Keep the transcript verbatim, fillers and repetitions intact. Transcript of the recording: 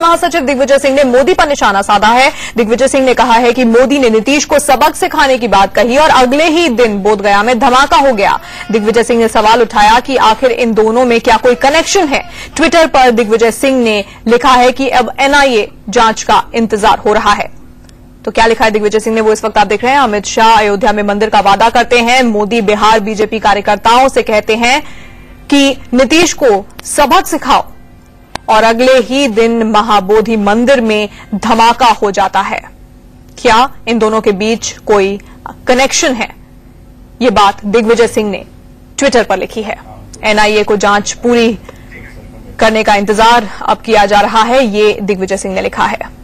महासचिव दिग्विजय सिंह ने मोदी पर निशाना साधा है। दिग्विजय सिंह ने कहा है कि मोदी ने नीतीश को सबक सिखाने की बात कही और अगले ही दिन बोधगया में धमाका हो गया। दिग्विजय सिंह ने सवाल उठाया कि आखिर इन दोनों में क्या कोई कनेक्शन है। ट्विटर पर दिग्विजय सिंह ने लिखा है कि अब एनआईए जांच का इंतजार हो रहा है। तो क्या लिखा है दिग्विजय सिंह ने, वो इस वक्त आप देख रहे हैं। अमित शाह अयोध्या में मंदिर का वादा करते हैं। मोदी बिहार बीजेपी कार्यकर्ताओं से कहते हैं कि नीतीश को सबक सिखाओ और अगले ही दिन महाबोधि मंदिर में धमाका हो जाता है। क्या इन दोनों के बीच कोई कनेक्शन है? ये बात दिग्विजय सिंह ने ट्विटर पर लिखी है। एनआईए को जांच पूरी करने का इंतजार अब किया जा रहा है, ये दिग्विजय सिंह ने लिखा है।